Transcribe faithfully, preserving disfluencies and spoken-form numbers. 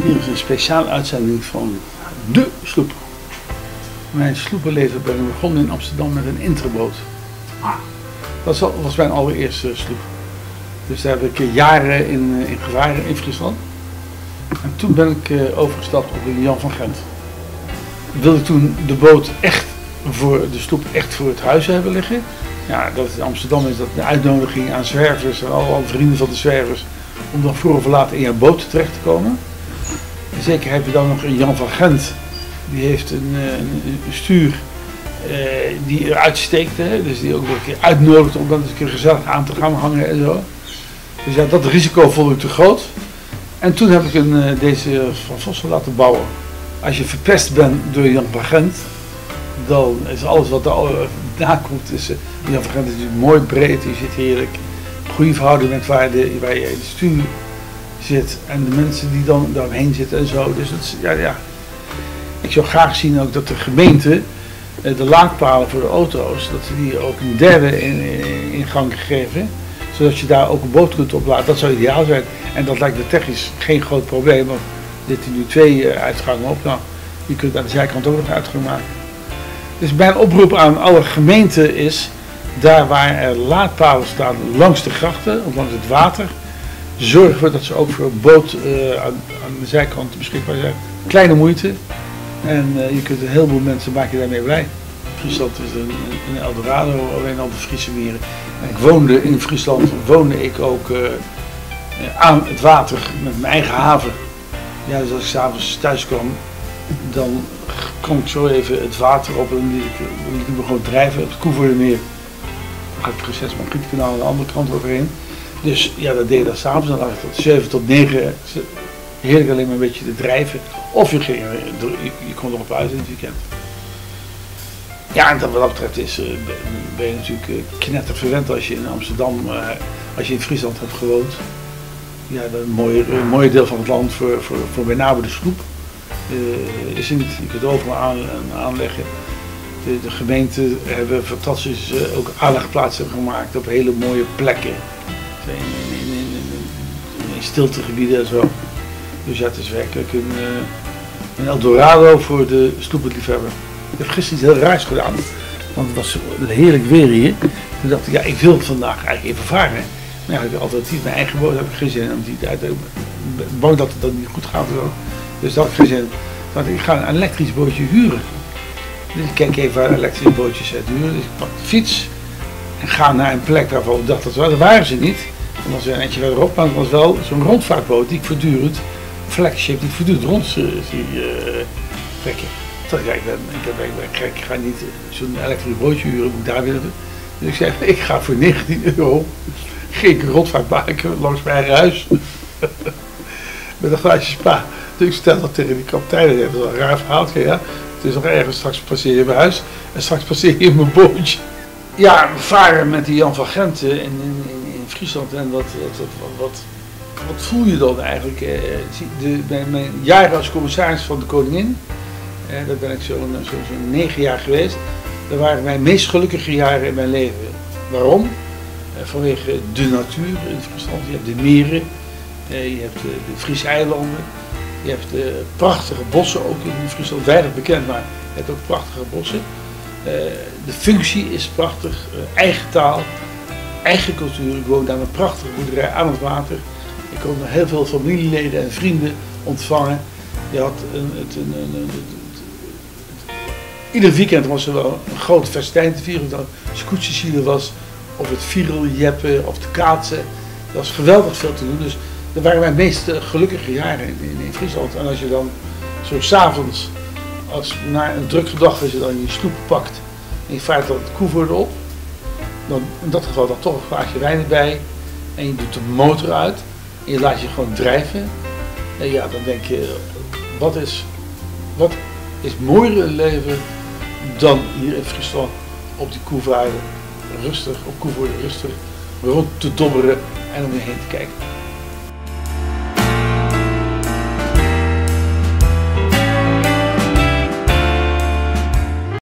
Hier is een speciale uitzending van De Sloep. Mijn sloepenleven ben ik begonnen in Amsterdam met een introboot. Dat was mijn allereerste sloep. Dus daar heb ik jaren in, in gevaren in Friesland. En toen ben ik uh, overgestapt op de Jan van Gent. Ik wilde toen de boot echt voor de sloep echt voor het huis hebben liggen. Ja, dat in Amsterdam is dat een uitnodiging aan zwervers en alle vrienden van de zwervers om dan vroeg of laat in je boot terecht te komen. En zeker heb je dan nog een Jan van Gent, die heeft een, een, een stuur uh, die eruit steekt, hè? Dus die ook nog een keer uitnodigt om dan eens een keer gezellig aan te gaan hangen en zo. Dus ja, dat risico vond ik te groot. En toen heb ik een, uh, deze Van Vossen laten bouwen. Als je verpest bent door Jan van Gent, dan is alles wat daarna komt. Is, uh, Jan van Gent is natuurlijk mooi breed, je zit heerlijk. Goede verhouding met waar, de, waar je in het stuur zit en de mensen die dan daaromheen zitten en zo. Dus dat is, ja, ja. Ik zou graag zien ook dat de gemeente uh, de laadpalen voor de auto's, dat ze die ook een derde in, in, in gang gegeven, zodat je daar ook een boot kunt opladen. Dat zou ideaal zijn. En dat lijkt me technisch geen groot probleem, want er zitten nu twee uh, uitgangen op. Nou, je kunt aan de zijkant ook nog een uitgang maken. Dus mijn oproep aan alle gemeenten is, daar waar er laadpalen staan langs de grachten, of langs het water, zorg ervoor dat ze ook voor een boot uh, aan, aan de zijkant beschikbaar zijn. Kleine moeite. En uh, je kunt een heleboel mensen maken daarmee blij. Friesland is een, een Eldorado, alleen al de Friese mieren. En ik woonde in Friesland, woonde ik ook uh, aan het water met mijn eigen haven. Ja, dus als ik s'avonds thuis kwam, dan kwam ik zo even het water op en liet ik, liet ik me gewoon drijven op het Koevoordermeer. Dan gaat het Prinses Margrietkanaal aan de andere kant overheen. Dus ja, dat deed je dan s'avonds, dan lag ik tot zeven tot negen heerlijk alleen maar een beetje te drijven. Of je, ging, je, je kon erop uit in het weekend. Ja, en wat dat betreft is, uh, ben je natuurlijk uh, knetter verwend als je in Amsterdam, uh, als je in Friesland hebt gewoond. Ja, een mooie, een mooie deel van het land voor, voor, voor bij name de sloep uh, is er niet. Je kunt overal aan, aanleggen. De, de gemeenten hebben fantastische uh, ook aanlegplaatsen gemaakt op hele mooie plekken. In, in, in, in, in stiltegebieden en zo. Dus ja, het is werkelijk een, uh, een Eldorado voor de sloepenliefhebber. Ik heb gisteren iets heel raars gedaan, want het was heerlijk weer hier. Toen dacht ik, ja, ik wil vandaag eigenlijk even varen. Maar ja, ik heb alternatief, mijn eigen boot heb ik geen zin in, omdat ik ben bang dat het dan niet goed gaat. Zo. Dus dat had ik geen zin in. Toen dacht ik, ik ga een elektrisch bootje huren. Dus ik kijk even waar elektrische bootjes uit huren. Dus ik pak de fiets en ga naar een plek waarvan ik dacht dat ze, dat waren ze niet. Dat was een eentje verderop, maar het was wel zo'n rondvaartboot die ik voortdurend, flagship, die ik voortdurend rond zie uh, trekken. Toen dacht ik, ik ben, ik ben, ik ben gek, ik ga niet zo'n elektrisch bootje huren, moet ik daar willen. Dus ik zei, ik ga voor negentien euro geen rondvaart maken langs mijn eigen huis. Met een glaasje spa. Dus ik stel dat tegen die kapitein, dat is een raar verhaaltje, ja. Het is nog ergens, straks passeer je mijn huis en straks passeer je mijn bootje. Ja, varen met die Jan van Gent in, in, in, in Friesland en wat, wat, wat, wat, wat voel je dan eigenlijk? De, mijn, mijn jaren als commissaris van de Koningin, eh, daar ben ik zo'n zo, zo negen jaar geweest, dat waren mijn meest gelukkige jaren in mijn leven. Waarom? Eh, vanwege de natuur in Friesland. Je hebt de meren, eh, je hebt de, de Friese eilanden, je hebt de prachtige bossen ook in Friesland, weinig bekend, maar je hebt ook prachtige bossen. Uh, de functie is prachtig, uh, eigen taal, eigen cultuur. Ik woon daar een prachtige boerderij aan het water. Ik kon heel veel familieleden en vrienden ontvangen. Je had een, het, een, een, een, het, het, ieder weekend was er wel een groot festijn te vieren. Of dat scootjesielen was, of het viereljeppen, of de kaatsen. Dat was geweldig veel te doen. Dus dat waren mijn meest gelukkige jaren in, in, in Friesland. En als je dan zo 's avonds, als na een drukke dag, als je dan je sloep pakt en je vaart dan het Koevoorde op, dan in dat geval dan toch een glaasje wijn erbij en je doet de motor uit en je laat je gewoon drijven. En ja, dan denk je, wat is, wat is mooier in het leven dan hier in Friesland op die Koevoorde rustig, op Koevoorde rustig rond te dobberen en om je heen te kijken.